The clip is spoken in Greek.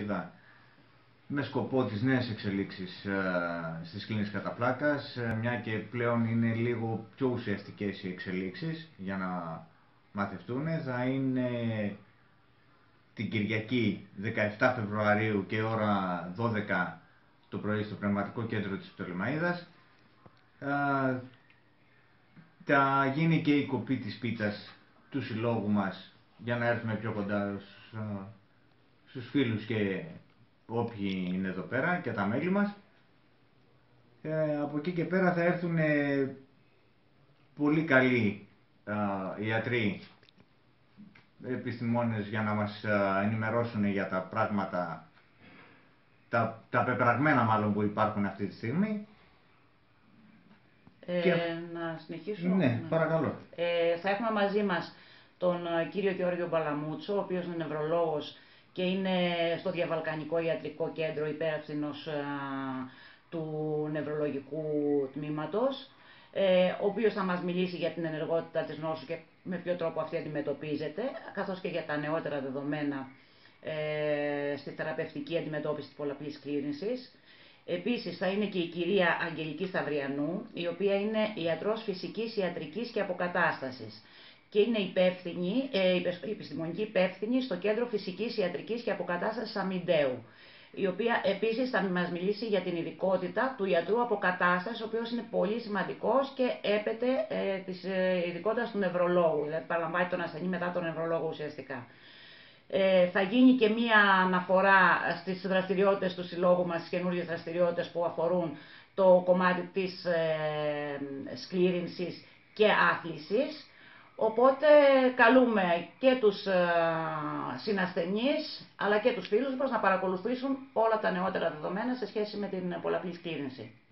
Λεμαΐδα με σκοπό τις νέες εξελίξεις στις κλίνες κατά πλάκας, μια και πλέον είναι λίγο πιο ουσιαστικές οι εξελίξεις για να μαθευτούν. Θα είναι την Κυριακή 17 Φεβρουαρίου και ώρα 12 το πρωί στο Πνευματικό Κέντρο της Πτολεμαΐδας. Θα γίνει και η κοπή της πίτας του συλλόγου μας για να έρθουμε πιο κοντά στους φίλους και όποιοι είναι εδώ πέρα και τα μέλη μας. Από εκεί και πέρα θα έρθουν πολύ καλοί ιατροί, επιστημόνες για να μας ενημερώσουν για τα πράγματα, τα πεπραγμένα μάλλον που υπάρχουν αυτή τη στιγμή. Να συνεχίσω. Ναι, παρακαλώ. Θα έχουμε μαζί μας τον κύριο Γιώργο Μπαλαμούτσο, ο οποίος είναι νευρολόγος και είναι στο Διαβαλκανικό Ιατρικό Κέντρο υπεύθυνος του νευρολογικού τμήματος, ο οποίος θα μας μιλήσει για την ενεργότητα της νόσου και με ποιο τρόπο αυτή αντιμετωπίζεται, καθώς και για τα νεότερα δεδομένα στη θεραπευτική αντιμετώπιση της πολλαπλής σκλήρυνσης. Επίσης θα είναι και η κυρία Αγγελική Σταυριανού, η οποία είναι ιατρός φυσικής, ιατρικής και αποκατάστασης και είναι επιστημονική υπεύθυνη στο Κέντρο Φυσικής, Ιατρικής και Αποκατάστασης Αμυντέου, η οποία επίσης θα μας μιλήσει για την ειδικότητα του ιατρού αποκατάστασης, ο οποίος είναι πολύ σημαντικός και έπεται της ειδικότητας του νευρολόγου, δηλαδή παραλαμβάνει τον ασθενή μετά τον νευρολόγο ουσιαστικά. Θα γίνει και μία αναφορά στις δραστηριότητες του συλλόγου μας, στις καινούργιες δραστηριότητες που αφορούν το κομμάτι της σκλήρυνσης και άθλησης. Οπότε καλούμε και τους συνασθενείς αλλά και τους φίλους μας να παρακολουθήσουν όλα τα νεότερα δεδομένα σε σχέση με την πολλαπλή σκλήρυνση.